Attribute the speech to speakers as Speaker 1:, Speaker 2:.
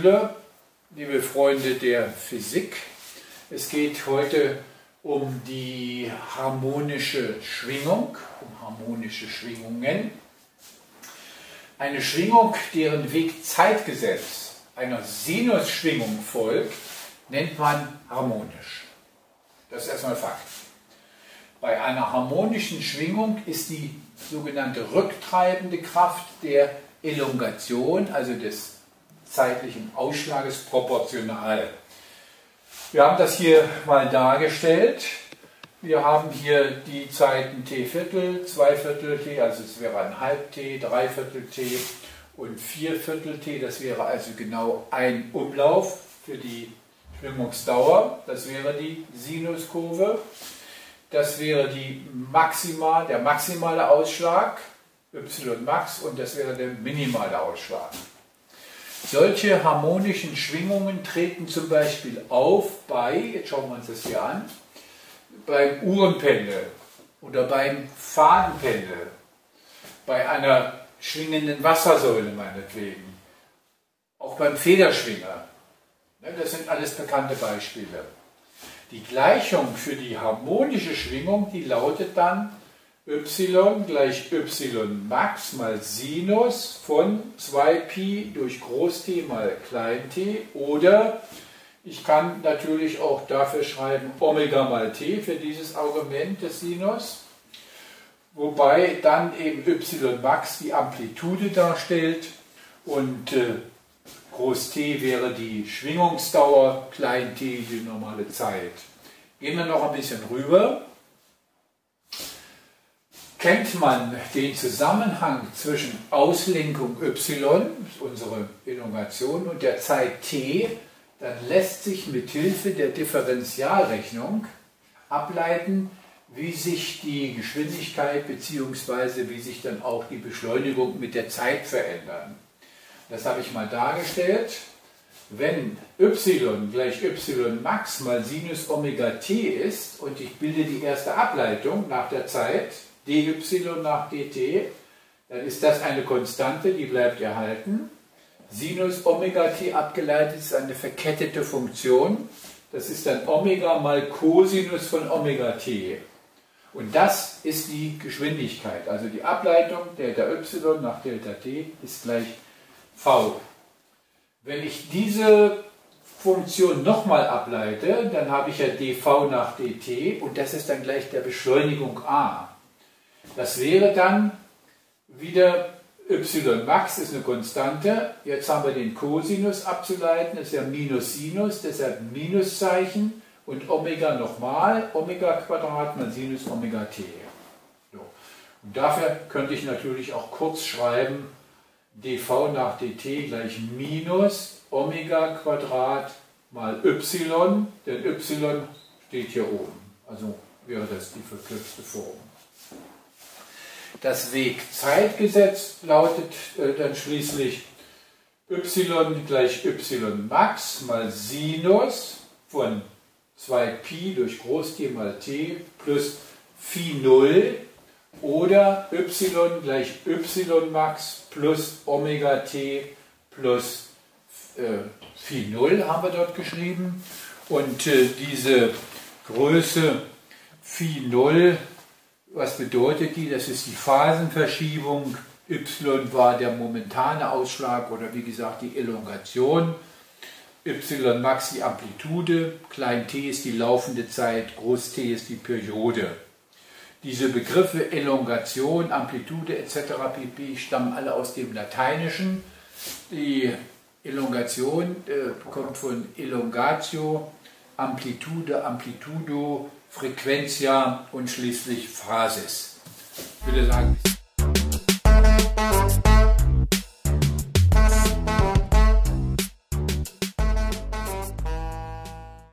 Speaker 1: Schüler, liebe Freunde der Physik, es geht heute um die harmonische Schwingung, um harmonische Schwingungen. Eine Schwingung, deren Wegzeitgesetz einer Sinusschwingung folgt, nennt man harmonisch. Das ist erstmal Fakt. Bei einer harmonischen Schwingung ist die sogenannte rücktreibende Kraft der Elongation, also des zeitlichen Ausschlages, proportional. Wir haben das hier mal dargestellt. Wir haben hier die Zeiten t Viertel, 2 Viertel t, also es wäre ein halb t, 3 Viertel t und 4 Viertel t. Das wäre also genau ein Umlauf für die Schwingungsdauer. Das wäre die Sinuskurve. Das wäre der maximale Ausschlag, y-max, und das wäre der minimale Ausschlag. Solche harmonischen Schwingungen treten zum Beispiel auf bei, jetzt schauen wir uns das hier an, beim Uhrenpendel oder beim Fadenpendel, bei einer schwingenden Wassersäule meinetwegen, auch beim Federschwinger. Das sind alles bekannte Beispiele. Die Gleichung für die harmonische Schwingung, die lautet dann y gleich y-max mal Sinus von 2π durch Groß-T mal Klein-t, oder ich kann natürlich auch dafür schreiben Omega mal t für dieses Argument des Sinus, wobei dann eben y-max die Amplitude darstellt und Groß-T wäre die Schwingungsdauer, Klein-t die normale Zeit. Gehen wir noch ein bisschen rüber. Kennt man den Zusammenhang zwischen Auslenkung y, unsere Elongation, und der Zeit t, dann lässt sich mit Hilfe der Differentialrechnung ableiten, wie sich die Geschwindigkeit bzw. wie sich dann auch die Beschleunigung mit der Zeit verändern. Das habe ich mal dargestellt. Wenn y gleich y-max mal Sinus Omega t ist und ich bilde die erste Ableitung nach der Zeit, dy nach dt, dann ist das eine Konstante, die bleibt erhalten. Sinus Omega t abgeleitet ist eine verkettete Funktion. Das ist dann Omega mal Cosinus von Omega t. Und das ist die Geschwindigkeit. Also die Ableitung Delta y nach Delta t ist gleich v. Wenn ich diese Funktion nochmal ableite, dann habe ich ja dv nach dt und das ist dann gleich der Beschleunigung a. Das wäre dann wieder y-max ist eine Konstante. Jetzt haben wir den Cosinus abzuleiten, das ist ja minus Sinus, deshalb Minuszeichen und Omega nochmal, Omega Quadrat mal Sinus Omega t. So. Und dafür könnte ich natürlich auch kurz schreiben, dv nach dt gleich minus Omega Quadrat mal y, denn y steht hier oben. Also wäre das die verkürzte Form. Das Wegzeitgesetz lautet dann schließlich y gleich y-max mal Sinus von 2π durch Groß-T mal t plus Phi 0 oder y gleich y-max plus Omega t plus Phi 0 haben wir dort geschrieben. Und diese Größe Phi 0, was bedeutet die? Das ist die Phasenverschiebung. Y war der momentane Ausschlag oder wie gesagt die Elongation. Y-max die Amplitude, klein t ist die laufende Zeit, groß t ist die Periode. Diese Begriffe Elongation, Amplitude etc. pp. Stammen alle aus dem Lateinischen. Die Elongation kommt von Elongatio, Amplitude, Amplitudo, Frequentia und schließlich Phasis. Ich würde sagen,